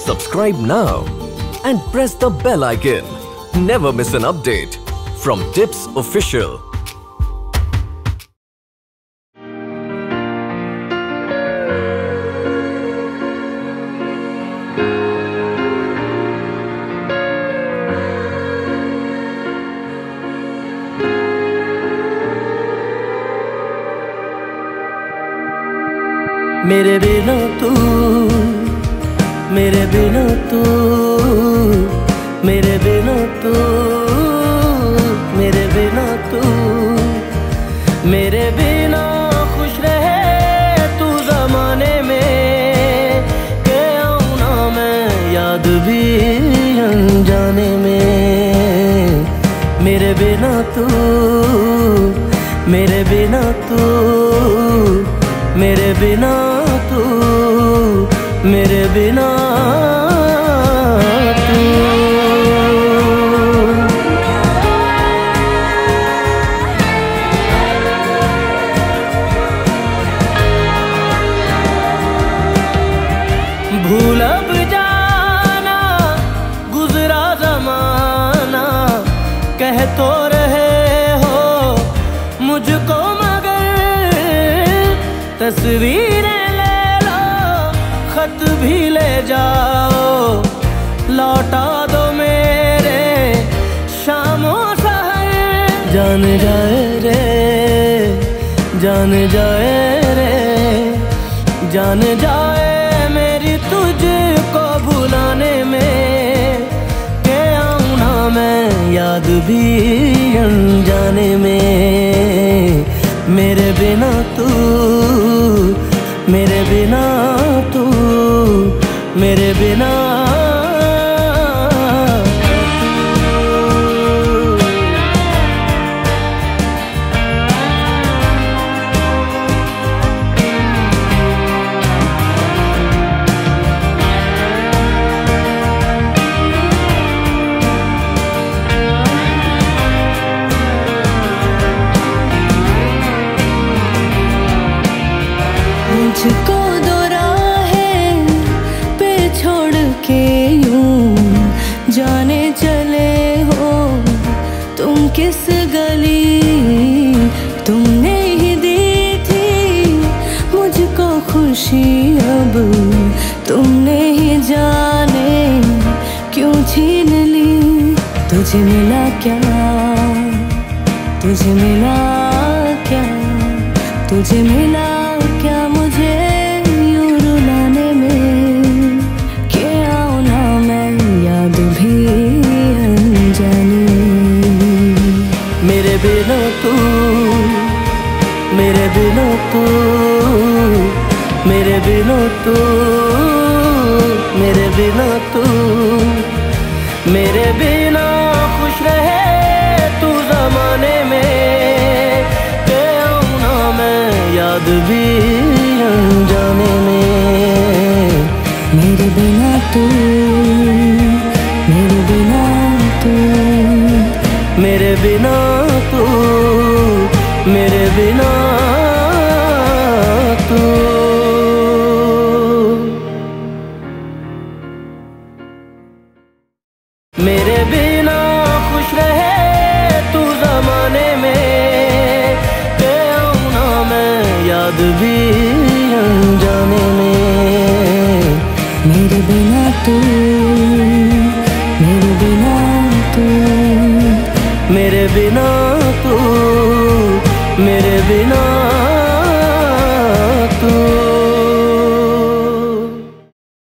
Subscribe now and press the bell icon. Never miss an update from Tips Official. मेरे बिना तू, मेरे बिना तू, मेरे बिना तू, मेरे बिना तू, मेरे बिना खुश रहे तू ज़माने में, के आऊँ ना मैं याद भी अनजाने में। मेरे बिना तू, मेरे बिना तू, मेरे बिना तू, मेरे बिना तू। भूल अब जाना गुजरा ज़माना, कह तो रहे हो मुझको मगर तस्वीरें ले लो, खत भी ले जाओ, लौटा दो मेरे शामों सहर। जान जाए रे, जान जाए रे, जान जाए मेरी तुझको भुलाने में, के आऊँ ना मैं याद भी अनजाने में। मेरे बिना तू, मेरे बिना तू, मेरे बिना मुझको दो राहें पे छोड़ के यूं जाने चले हो तुम किस गली। तुमने ही दी थी मुझको खुशी, अब तुमने ही जाने क्यों छीन ली। तुझे मिला क्या, तुझे मिला क्या, तुझे मिला क्या मुझे यूं रुलाने में, के आऊँ ना मैं याद भी अनजाने। मेरे बिना तू, मेरे बिना तू, मेरे बिना तू, मेरे बिना तू, मेरे बिना खुश रहे तू ज़माने में, के आऊँ ना मैं याद भी अनजाने में। मेरे बिना तू, मेरे बिना तू, मेरे बिना तू, मेरे बिना तू। मेरे बिना खुश रहे तू ज़माने में, के आऊँ ना मैं याद भी अनजाने में। मेरे बिना तू, मेरे बिना तू, मेरे बिना तू, मेरे बिना